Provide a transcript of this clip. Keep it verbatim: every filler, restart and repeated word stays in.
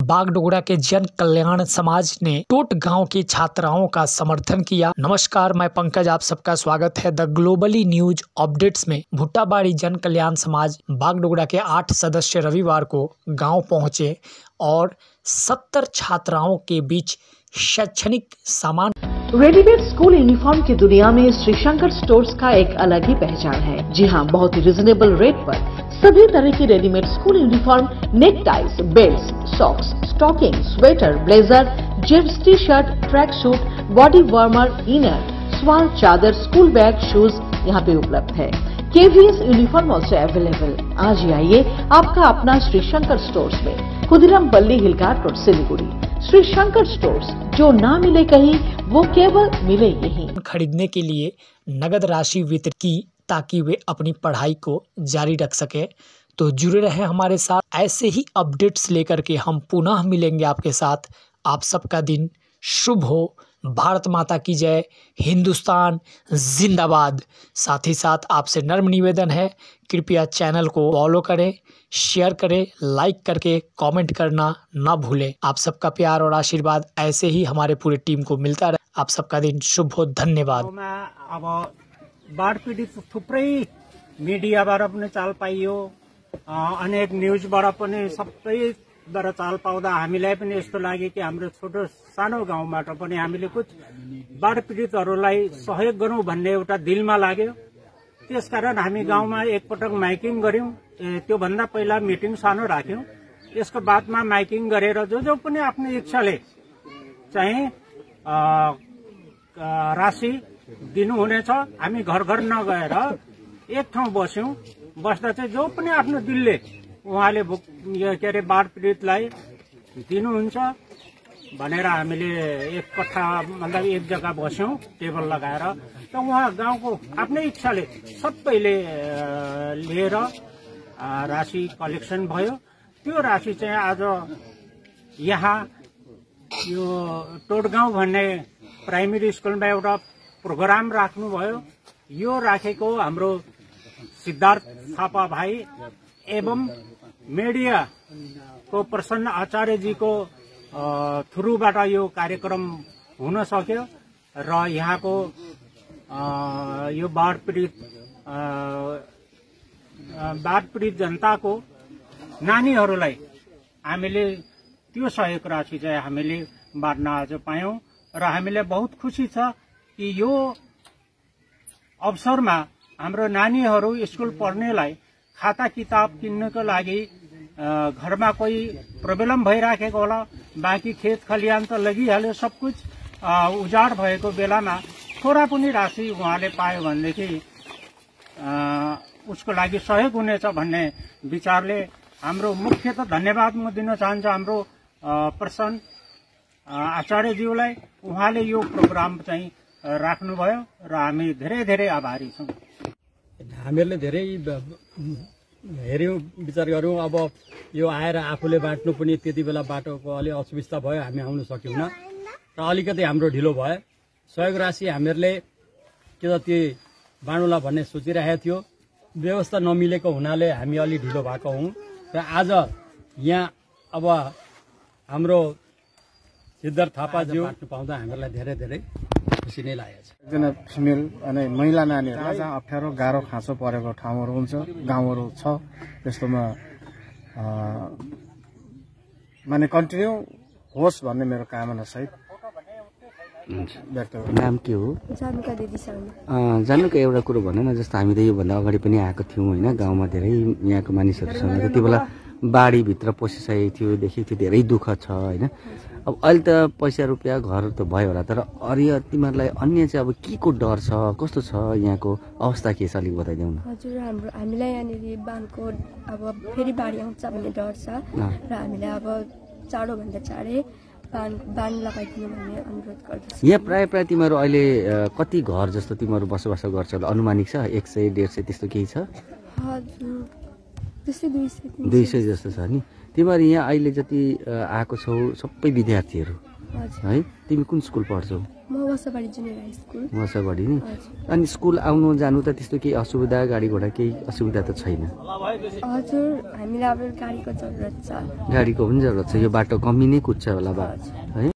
बागडोगरा के जन कल्याण समाज ने टोट गांव की छात्राओं का समर्थन किया। नमस्कार, मैं पंकज, आप सबका स्वागत है द ग्लोबली न्यूज अपडेट्स में। भुट्टाबाड़ी जन कल्याण समाज बागडोगरा के आठ सदस्य रविवार को गांव पहुंचे और सत्तर छात्राओं के बीच शैक्षणिक सामान। रेडीमेड स्कूल यूनिफॉर्म की दुनिया में श्री शंकर स्टोर्स का एक अलग ही पहचान है। जी हाँ, बहुत ही रिजनेबल रेट पर सभी तरह की readymade school uniform, neck ties, belt, socks, stocking, sweater, blazer, jeans, T shirt, track suit, body warmer, inner, shawl, चादर, स्कूल बैग, शूज यहाँ पे उपलब्ध है। KVS uniform also available. आज ही आइए आपका अपना श्री शंकर स्टोर्स में, Khudiram Balli hill cart road, Siliguri. Shri Shankar stores, जो ना मिले कहीं वो केवल मिले यहीं। खरीदने के लिए नगद राशि वितरित की ताकि वे अपनी पढ़ाई को जारी रख सके। तो जुड़े रहे हमारे साथ, ऐसे ही अपडेट्स लेकर के हम पुनः मिलेंगे आपके साथ। आप सबका दिन शुभ हो। भारत माता की जय, हिंदुस्तान जिंदाबाद। साथ ही साथ आपसे नम्र निवेदन है, कृपया चैनल को फॉलो करें, शेयर करें, लाइक करके कमेंट करना ना भूलें। आप सबका प्यार और आशीर्वाद ऐसे ही हमारे पूरी टीम को मिलता रहे। आप सबका दिन शुभ हो। धन्यवाद। अब बाढ़ पीडित थुप्रै मिडियाबाट पनि चाल पाइयो, अनेक न्युजबाट पनि सबैबाट चाल पाउँदा हामीलाई पनि यस्तो लाग्यो कि हाम्रो छोटो सानो गाउँबाट पनि हामीले कुछ बाढ पीडितहरूलाई सहयोग गरौं भन्ने एउटा दिलमा लाग्यो। त्यसकारण हामी गाउँमा एकपटक माइकिङ गर्यौं। त्योभन्दा पहिला मिटिङ सानो राख्यौं। यसको बादमा माइकिङ गरेर जो जो पनि आफ्नो इच्छाले चाहिँ राशि दिनुहुनेछ, हामी घर घर नगएर एक ठाउँ बस्यौं। बस्दा चाहिँ जो पनि आफ्नो दिलले उहाँले के अरे बाढ पीडितलाई दिनुहुन्छ भनेर हामीले एक कट्ठा मतलब एक जग्गा बस्यौं टेबल लगाएर। त उहाँ गाउँको आफ्नै इच्छाले सबैले लिएर राशि कलेक्सन भयो। त्यो राशि चाहिँ आज यहाँ यो टोटगाउँ भन्ने प्राइमेरी स्कुलमा एउटा प्रोग्राम राख्नुभयो। यो राखेको हाम्रो सिद्धार्थ थापा भाइ एवं मीडिया को प्रसन्न आचार्यजीको थ्रुबाट यो कार्यक्रम हुन सक्यो र यहाँको यो बाढ पीडित बाढ पीडित जनताको नानीहरूलाई हामीले त्यो सहयोग राशि चाहिँ हामीले बाँड्न आज पायौं र हामीलाई बहुत खुसी छ कि यो अवसरमा हाम्रो नानीहरू स्कुल पढ्नेलाई खाता किताब किन्नको लागि घरमा कोही प्रब्लम भइराखेको होला, बाँकी खेत खलियान त लगिहाल्यो, सब कुछ उजाड भएको बेलामा थोड़ा पनि राशि उहाँले पायो भनेदेखि उसको लागि सहयोग हुनेछ भन्ने विचारले हाम्रो मुख्यतः धन्यवाद म दिन चाहन्छु हाम्रो प्रसन्न आचार्यज्यूलाई। उहाँले यो प्रोग्राम चाहिँ राख्नुभयो र हामी धेरै धेरै आभारी छौं। हामीहरूले धेरै हेर्यौं, विचार गर्यौं। अब यो आएर आफूले बाँड्नु पनि त्यति बेला बाटोको अलि असुविस्ता भयो, हामी आउन सकेनौं र अलिकति हाम्रो ढिलो भयो। सहयोग राशि हामीहरूले के जति बाँडुला भन्ने सोचिरहेको थियो, व्यवस्था नमिलेको हुनाले हामी अलि ढिलो भएको हौं र आज यहाँ अब हाम्रो सिद्धार्थ थापाज्यू बाँड्नु पाउँदा हामीहरूलाई धेरै धेरै खुसी नै लागेको छ। एकजना फिमेल अनि महिला नानीहरूलाई जहाँ अप्ठ्यारो गाह्रो खाँचो परेको ठाउँहरू हुन्छ, गाउँहरू छ, त्यस्तोमा माने कन्टिन्यू होस् भन्ने मेरो कामना सहित व्यक्त गर्छु। नाम के हो? जानुका दिदी शर्मा। जानुका, एउटा कुरो भन न, जस्तो हामी त योभन्दा अगाडि पनि आएको थियौँ होइन, गाउँमा धेरै यहाँको मानिसहरूसँग त्यति बेला बाढीभित्र पसिसकेको थियो, देखेको थियो, धेरै दुःख छ होइन। अब अहिले त पैसा रुपियाँ घर त भयो होला, तर अरू तिमीहरूलाई अन्य चाहिँ अब के को डर छ, कस्तो छ यहाँको अवस्था के छ, अलिक बताइदेऊ न। हजुर, हाम्रो हामीलाई यहाँनिर बाढको अब फेरि बाढी आउँछ भन्ने डर छ र हामीलाई अब चाँडोभन्दा चाँडै बान बान लगाइदिनु भन्ने अनुरोध गर्दछु। यहाँ प्रायः प्रायः तिमीहरू अहिले कति घर जस्तो तिमीहरू बसोबासो गर्छ होला, अनुमानिक छ? एक सय डेढ सय त्यस्तो केही छ? हजुर, त्यस्तै दुई सय दुई सय जस्तो छ नि। तिमीहरू यहाँ अहिले जति आएको छौ सबै विद्यार्थीहरू है तिमी कुन स्कुल पढ्छौ म Wasabari junior high school Wasabari नि अनि स्कुल आउनु जानु त त्यस्तो केही असुविधा गाडी घोडा केही असुविधा त छैन हजुर हामीलाई अब गाडीको जरुरत छ गाडीको पनि जरुरत छ यो बाटो कमी नै कुद्छ होला बा है